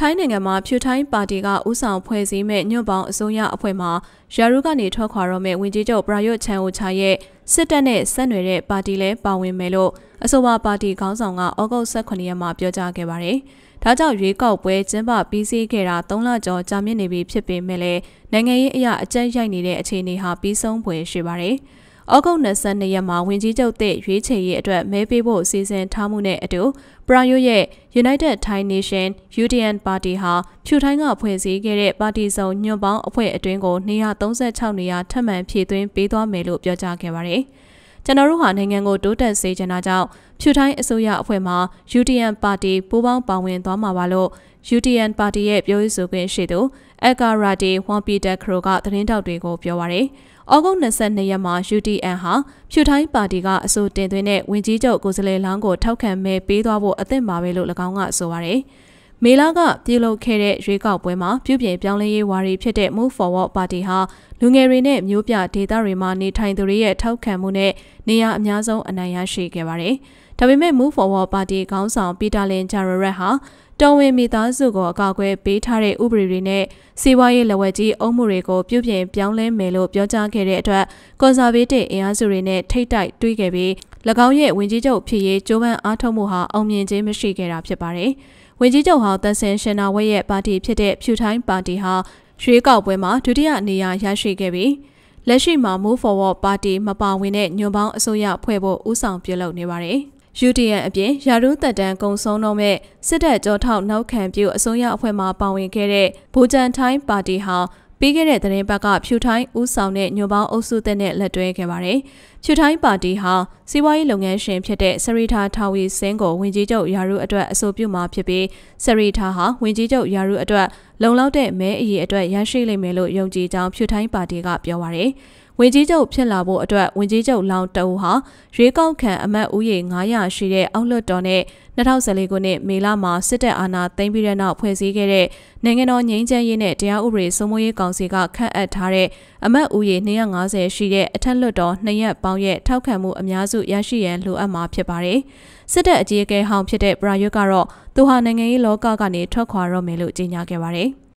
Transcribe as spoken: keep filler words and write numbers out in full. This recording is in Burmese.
ထိုင်းနိုင်ငံမှာဖြူထိုင်းပါတီကဥဆောင်ဖွဲ့စည်းမဲ့ညွန့်ပေါင်းအစိုးရအဖွဲ့မှာရာထူးကနေထွက်ခွာတော့မဲ့ဝန်ကြီးချုပ်ပရာရွတ်ချန်အိုချာရဲ့စစ်တပ်နဲ့ဆက်နွယ်တဲ့ပါတီလည်းပါဝင်မယ်လို့အဆိုပါပါတီခေါင်းဆောင်ကဩဂုတ်လခုနှစ်ရက်မှာပြောကြားခဲ့ပါတယ်။ဒါကြောင့်ရွေးကောက်ပွဲကျင်းပပြီးစီးခဲ့တာသုံးလကျော်ကြာမြင့်နေပြီဖြစ်ပေမဲ့လည်းနိုင်ငံရေးအရာအကြက်ရိုက်နေတဲ့အခြေအနေဟာပြီးဆုံးဖွယ်ရှိပါတယ်။ဩဂုတ်လ၂၂ရက်မှာဝန်ကြီးချုပ်သစ်ရွေးချယ်ရေးအတွက်မဲပေးဖို့စီစဉ်ထားမှုနဲ့အတူပရာရွတ်ရဲ့ United Thai Nation ယူ တီ အန် ပါတီဟာဖြူထိုင်းကဖွဲ့စည်းခဲ့တဲ့ပါတီစုံညွန့်ပေါင်းအဖွဲ့အတွင်းကိုနေရာ၃၆နေရာထပ်မံဖြည့်သွင်းပေးသွားမယ်လို့ပြောကြားခဲ့ပါတယ်။ကျွန်တော်တို့ဟာနိုင်ငံကိုတိုးတက်စေချင်တာကြောင့်ဖြူထိုင်းအစိုးရအဖွဲ့မှာ ယူ တီ အန် ပါတီပူးပေါင်းပါဝင်သွားမှာပါလို့ ယူ တီ အန် ပါတီရဲ့ပြောရေးဆိုခွင့်ရှိသူအက်ကာရာတီဝမ်ပီတက်ခရိုကသတင်းတောက်တွေကိုပြောပါရယ်။ဩဂုတ်လ၂၂ရက်မှာ ယူ တီ အန် ဟာဖြူထိုင်းပါတီကအဆိုတင်သွင်းတဲ့ဝန်ကြီးချုပ်ကိုယ်စားလှယ်လောင်းကိုထောက်ခံမဲပေးသွားဖို့အသင့်ပါပဲလို့၎င်းကဆိုပါရယ်။မေလကပြုလုပ်ခဲ့တဲ့ရွေးကောက်ပွဲမှာပြုပြင်ပြောင်းလဲရေးဝါဒီဖြစ်တဲ့ Move Forward ပါတီဟာလူငယ်တွေနဲ့မျိုးပြဒေသတွေမှာနေထိုင်သူတွေရဲ့ထောက်ခံမှုနဲ့နေရာအများဆုံးအနိုင်ရရှိခဲ့ပါတယ်။ဒါပေမဲ့ Move Forward ပါတီခေါင်းဆောင်ပီတာလင်ဂျာရရက်ဟာတော်ဝင်မိသားစုကိုအကာအကွယ်ပေးထားတဲ့ဥပဒေတွေနဲ့စီးပွားရေးလက်ဝဲကြီးအုပ်မှုတွေကိုပြုပြင်ပြောင်းလဲမယ်လို့ပြောကြားခဲ့တဲ့အတွက်ကွန်ဆာဗေးတစ်အင်အားစုတွေနဲ့ထိတ်တိုက်တွေ့ခဲ့ပြီး၎င်းရဲ့ဝန်ကြီးချုပ်ဖြစ်ရေးကြိုးပမ်းအားထုတ်မှုဟာအောင်မြင်ခြင်းမရှိခဲ့တာဖြစ်ပါတယ်။ဝန်ကြီးချုပ်ဟောင်းသန်ဆင်ရှင်နာဝက်ရဲ့ပါတီဖြစ်တဲ့ဖြူထိုင်းပါတီဟာရွေးကောက်ပွဲမှာဒုတိယနေရာရရှိခဲ့ပြီးလက်ရှိမှာ Move Forward ပါတီမပါဝင်တဲ့ညွန့်ပေါင်းအစိုးရဖွဲ့ဖို့ဦးဆောင်ပြုလုပ်နေပါတယ်။ ယူ တီ အန် အပြင်ရာထူးသက်တမ်းကုံဆုံးတော့မဲ့စစ်တပ်ကြောထောက်နောက်ခံပြုအစိုးရအဖွဲ့မှပါဝင်ခဲ့တဲ့ဘူဂျန်ထိုင်းပါတီဟာပြီးခဲ့တဲ့သတင်းပတ်ကဖြူထိုင်းဦးဆောင်တဲ့ညွန့်ပေါင်းအုပ်စုသက်နဲ့လက်တွဲခဲ့ပါတယ်။ဖြူထိုင်းပါတီဟာစီးပွားရေးလုပ်ငန်းရှင်ဖြစ်တဲ့စရီထာထာဝီစင်းကိုဝင်ကြီးချုပ်ရာထူးအတွက်အဆိုပြုမှာဖြစ်ပြီးစရီထာဟာဝင်ကြီးချုပ်ရာထူးအတွက်လုံလောက်တဲ့မဲအရေအတွက်ရရှိလိမ့်မယ်လို့ယုံကြည်ကြောင်းဖြူထိုင်းပါတီကပြောပါရယ်။ဝန်ကြီးချုပ်ဖြစ်လာဖို့အတွက်ဝန်ကြီးချုပ်လောင်တအူဟာရွေးကောက်ခံအမတ်ဦးရေ၅၀၀ရှိတဲ့အောက်လွှတ်တော်နဲ့၂၀၁၄ခုနှစ်မေလမှာစစ်တပ်အာဏာသိမ်းပြီးတဲ့နောက်ဖွဲ့စည်းခဲ့တဲ့နိုင်ငံတော်ငြိမ်းချမ်းရေးနဲ့တရားဥပဒေစိုးမိုးရေးကောင်စီကခန့်အပ်ထားတဲ့အမတ်ဦးရေ၂၅၀ရှိတဲ့အထက်လွှတ်တော်နှစ်ရပ်ပေါင်းရဲ့ထောက်ခံမှုအများစုရရှိရန်လိုအပ်မှာဖြစ်ပါတယ်။စစ်တပ်အကြီးအကဲဟောင်းဖြစ်တဲ့ပရာရွတ်ကတော့သူဟာနိုင်ငံရေးလောကကနေထွက်ခွာတော့မယ်လို့ကြေညာခဲ့ပါတယ်။